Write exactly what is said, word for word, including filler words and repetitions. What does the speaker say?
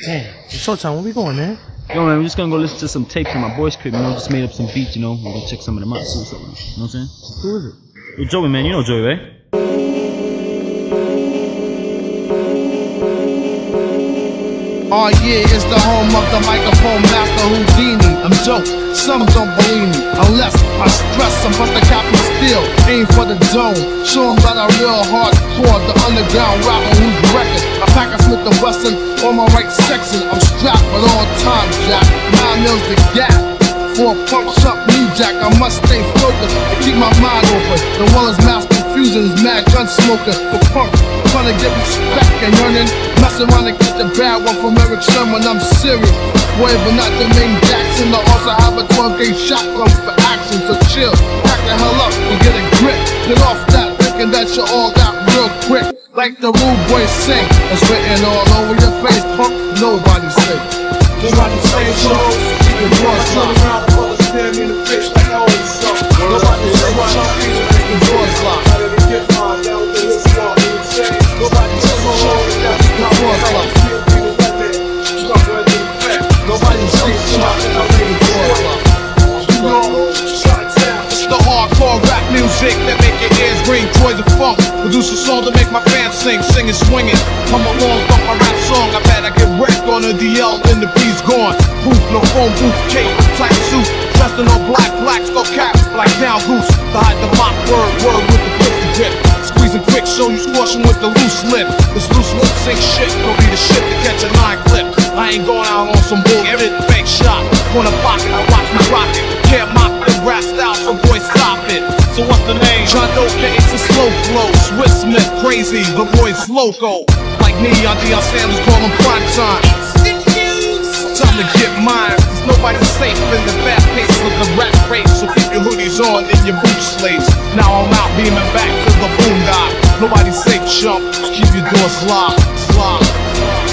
Damn, it's showtime. Where we going, man? Yo, man, we're just gonna go listen to some tapes from my boy's crib. You know, just made up some beats. You know, we're gonna check some of them out, see what's up. You know what I'm saying? Who is it? Yo, Joey, man, you know Joey, right? Oh yeah, it's the home of the microphone master Houdini. I'm Joe, some don't believe me. Unless I stress, I'm bust the cap and steel. Aim for the dome, show them that I'm real hardcore. The underground rapper who's record. I pack a Smith and Wesson on my right section. I'm strapped at all times, Jack. Nine mils the gap. For a punch up knee jack, I must stay focused and keep my mind open. The one is master fusions, mad gun smoker. The punk, trying to get respect and yearning. Messing around and get the bad one from Eric Sherman, I'm serious. Boy, but not the main Jackson. I also have a twelve gauge shotgun for action, so chill. Back the hell up and get a grip. Get off that, thinking that you all got real quick. Like the rude boys say, it's written all over your face, punk. Nobody say. Nobody say so. Keep your doors locked. Nobody say so. Nobody say so. Keep your doors locked. Nobody say so. Keep your doors locked. Nobody say so. Keep your doors locked. It's the hardcore rap music that make your ears ring. Toys of funk. Produce a song to make my fans sing, sing and swing it. Come along, bump my rap song. I bet I get wrecked on a D L, then the beat's gone. Booth, no phone booth, cape, tight suit. Dressed in all black, black, skull cap, like down goose. To hide the mock word, word with the pussy grip. Squeezing quick, show you squashing with the loose lip. This loose lip ain't shit, don't be the shit to catch a nine clip. I ain't going out on some bullshit, fake shot. Corner pocket, I watch me rock it. Can't mock the rap style, so boy stop it. So what's the name? John Doe, it's a slow flow. Swiss Smith, crazy, the boy's loco. Like me, on Deion Sanders, call him prime time. Time to get mine, cause nobody's safe in the fast pace of the rap race. So keep your hoodies on and your boots laced. Now I'm out beaming back to the boondock. Nobody's safe, chump, keep your doors locked, locked.